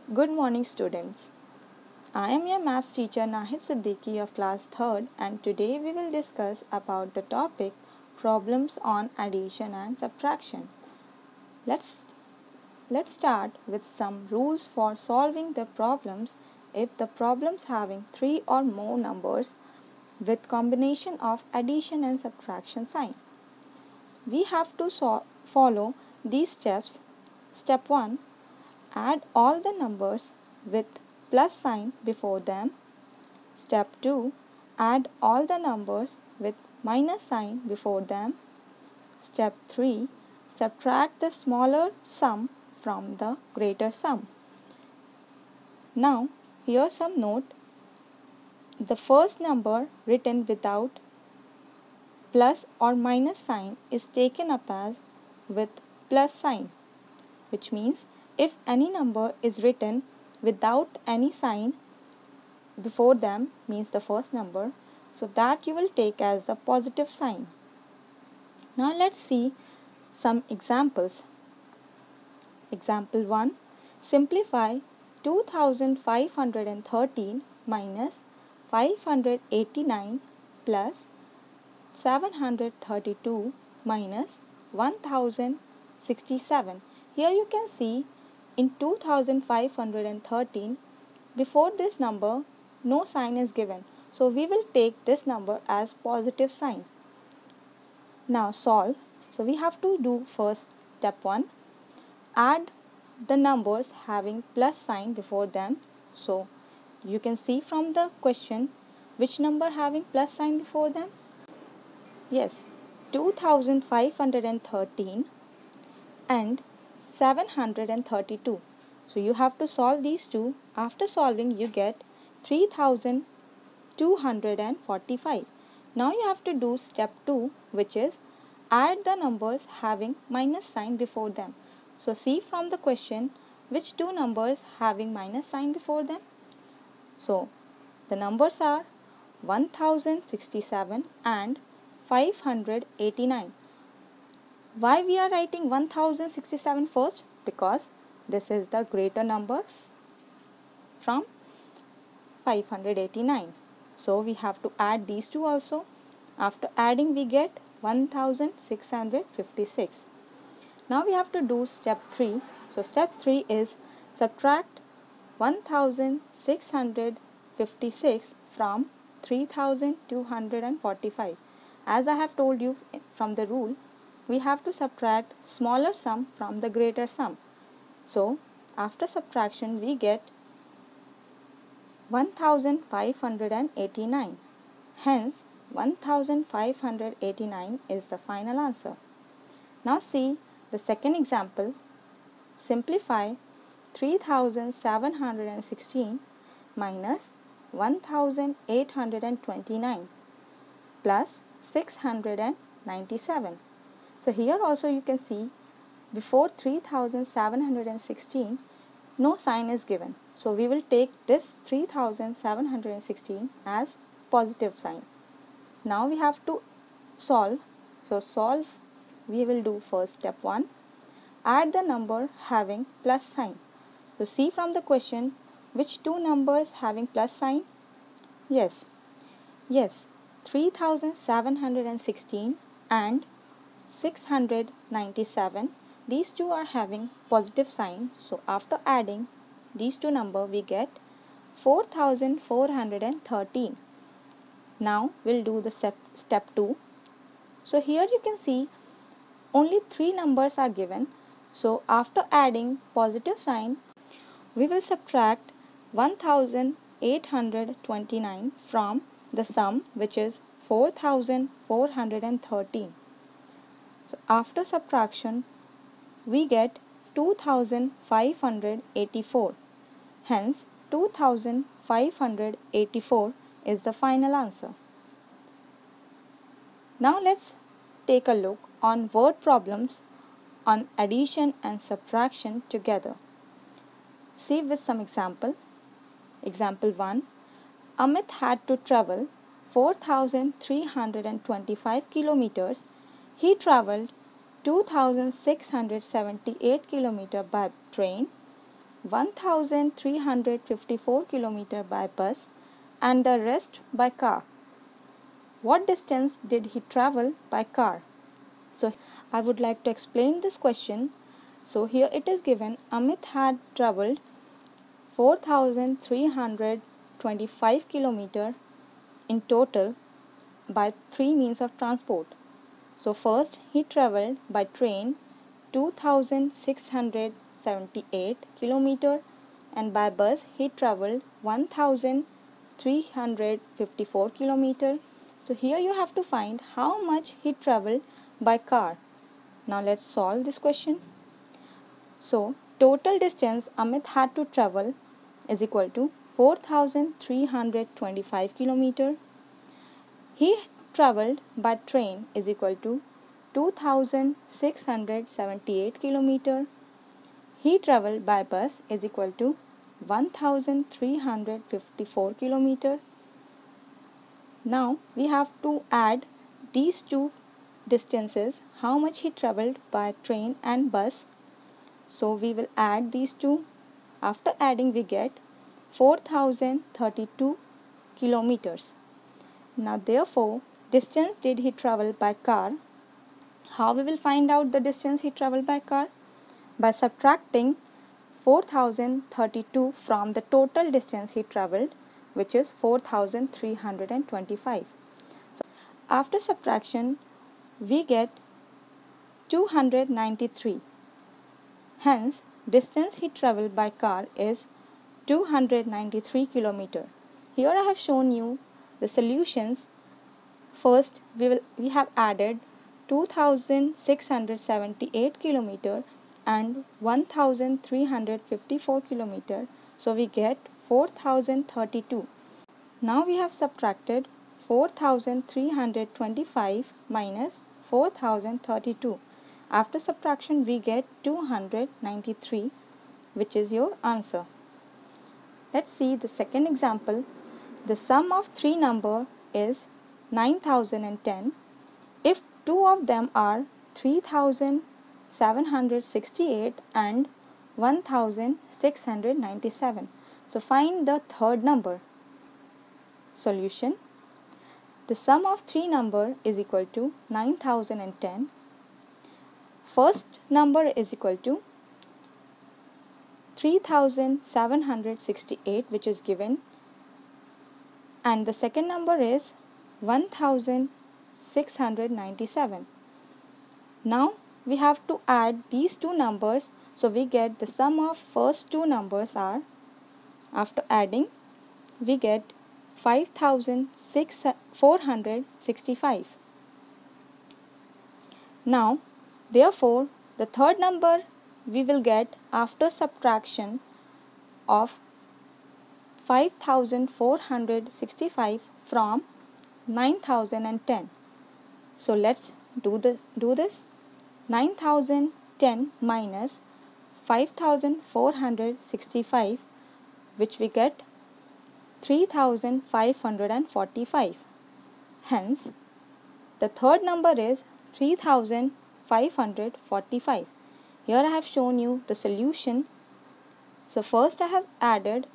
Good morning, students. I am your maths teacher Nahid Siddiqui of class 3rd, and today we will discuss about the topic problems on addition and subtraction. Let's start with some rules for solving the problems if the problems having 3 or more numbers with combination of addition and subtraction sign. We have to follow these steps. Step 1. Add all the numbers with plus sign before them. Step 2. Add all the numbers with minus sign before them. Step 3. Subtract the smaller sum from the greater sum. Now, here's some note. The first number written without plus or minus sign is taken up as with plus sign, which means if any number is written without any sign before them, means the first number, so that you will take as a positive sign. Now let's see some examples. Example 1. Simplify 2513 minus 589 plus 732 minus 1067. Here you can see in 2513, before this number no sign is given, so we will take this number as positive sign. Now solve. So we have to do first step 1. Add the numbers having plus sign before them. So you can see from the question which number having plus sign before them. Yes, 2513 and 732. So you have to solve these two. After solving you get 3245. Now you have to do step 2, which is add the numbers having minus sign before them. So see from the question which two numbers having minus sign before them. So the numbers are 1067 and 589. Why we are writing 1067 first? Because this is the greater number from 589. So we have to add these two also. After adding we get 1656. Now we have to do step 3. So step 3 is subtract 1656 from 3245. As I have told you from the rule, we have to subtract smaller sum from the greater sum. So after subtraction we get 1589. Hence 1589 is the final answer. Now see the second example. Simplify 3716 minus 1829 plus 697. So here also you can see before 3716 no sign is given. So we will take this 3716 as positive sign. Now we have to solve. So solve, we will do first step 1. Add the number having plus sign. So see from the question which two numbers having plus sign. Yes, 3716 and 697, these two are having positive sign. So after adding these two numbers we get 4413. Now we'll do the step 2. So here you can see only 3 numbers are given. So after adding positive sign we will subtract 1829 from the sum, which is 4413. So after subtraction we get 2584. Hence 2584 is the final answer. Now let's take a look on word problems on addition and subtraction together. See with some example. Example 1. Amit had to travel 4325 kilometers. He traveled 2678 kilometers by train 1354 km by bus and the rest by car. What distance did he travel by car? So I would like to explain this question. So here it is given Amit had travelled 4325 km in total by three means of transport. So first he travelled by train 2678 km and by bus he travelled 1354 km. So here you have to find how much he travelled by car. Now let's solve this question. So total distance Amit had to travel is equal to 4325 km. He travelled by train is equal to 2678 km. He travelled by bus is equal to 1354 km. Now we have to add these two distances, how much he travelled by train and bus. So we will add these two. After adding we get 4032 kilometers. Now therefore distance did he travel by car. How we will find out the distance he travelled by car? By subtracting 4032 from the total distance he travelled, which is 4325. So after subtraction we get 293. Hence distance he travelled by car is 293 km. Here I have shown you the solutions. First we have added 2678 km and 1354 km. So we get 4032. Now we have subtracted 4325 minus 4032. After subtraction we get 293, which is your answer. Let's see the second example. The sum of three numbers is 9010. If two of them are 3768 and 1697. So find the third number. Solution. The sum of three numbers is equal to 9010. First number is equal to 3768, which is given, and the second number is 1697. Now we have to add these two numbers, so we get the sum of first two numbers are, after adding we get 5465. Now therefore the third number we will get after subtraction of 5465 from 9010. So let's do this. 9010 minus 5465, which we get 3545. Hence the third number is 3545. Here I have shown you the solution. So first I have added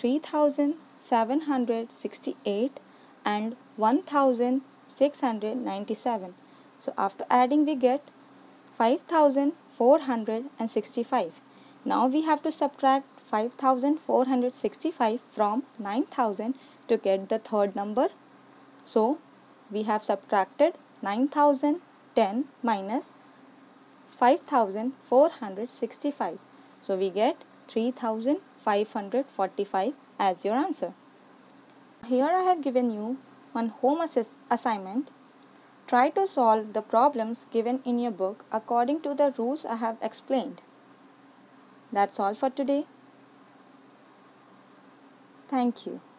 3768 and 1697. So after adding we get 5465. Now we have to subtract 5465 from 9000 to get the third number. So we have subtracted 9010 minus 5465. So we get 3545 as your answer. Here I have given you one home assignment. Try to solve the problems given in your book according to the rules I have explained. That's all for today. Thank you.